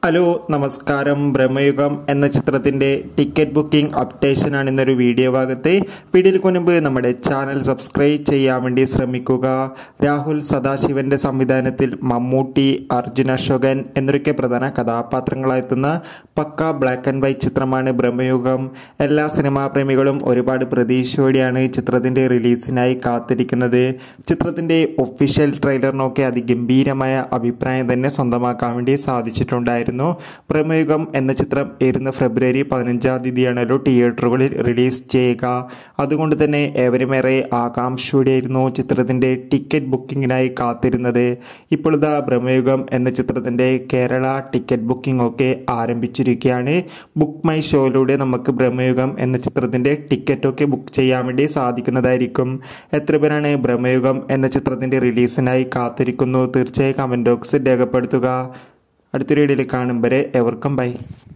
Hello നമസ്കാരം. ബ്രഹ്മയുഗം എന്ന ചിത്രത്തിൻ്റെ ടിക്കറ്റ് ബുക്കിംഗ് അപ്ഡേഷനാണ് ഇന്നൊരു വീഡിയോ ഭാഗത്ത്. വീഡിയോയ്ക്ക് മുൻപ് നമ്മുടെ ചാനൽ സബ്സ്ക്രൈബ് ചെയ്യാൻ വേണ്ടി ശ്രമിക്കുക. രാഹുൽ സദാശിവൻ്റെ സംവിധാനത്തിൽ മമ്മൂട്ടി, അർജുൻ അശോകൻ എന്നൊക്കെ പ്രധാന കഥാപാത്രങ്ങളായെത്തുന്ന പക്ക ബ്ലാക്ക് ആൻഡ് വൈറ്റ് ചിത്രമാണ് ബ്രഹ്മയുഗം. എല്ലാ സിനിമാ പ്രേമികളും ഒരുപാട് പ്രതീക്ഷയോടെയാണ് ചിത്രത്തിൻ്റെ റിലീസിനായി കാത്തിരിക്കുന്നത്. ചിത്രത്തിൻ്റെ ഒഫീഷ്യൽ ട്രെയിലറിനൊക്കെ അതിഗംഭീരമായ അഭിപ്രായം തന്നെ സ്വന്തമാക്കാൻ വേണ്ടി സാധിച്ചിട്ടുണ്ടായിരുന്നു. ബ്രഹ്മയുഗം എന്ന ചിത്രം വരുന്ന ഫെബ്രുവരി 15-ാം തീയതിയാണല്ലോ തിയേറ്ററുകളിൽ റിലീസ് ചെയ്യുക. അതുകൊണ്ട് തന്നെ ഏവരുമേറെ ആകാംക്ഷയോടെയായിരുന്നു ചിത്രത്തിൻ്റെ ടിക്കറ്റ് ബുക്കിങ്ങിനായി കാത്തിരുന്നത്. ഇപ്പോൾ ഇതാ ബ്രഹ്മയുഗം എന്ന ചിത്രത്തിൻ്റെ കേരള ടിക്കറ്റ് ബുക്കിംഗ് ഒക്കെ ആരംഭിച്ചിരിക്കുകയാണ്. ബുക്ക് മൈ ഷോയിലൂടെ നമുക്ക് ബ്രഹ്മയുഗം എന്ന ചിത്രത്തിൻ്റെ ടിക്കറ്റൊക്കെ ബുക്ക് ചെയ്യാൻ വേണ്ടി സാധിക്കുന്നതായിരിക്കും. എത്ര പേരാണ് ബ്രഹ്മയുഗം എന്ന ചിത്രത്തിൻ്റെ റിലീസിനായി കാത്തിരിക്കുന്നു? തീർച്ചയായും കമൻറ്റ് ബോക്സിൽ രേഖപ്പെടുത്തുക. അടുത്തൊരു വീഡിയോയിൽ കാണും വരെ എവർക്കും ബൈ.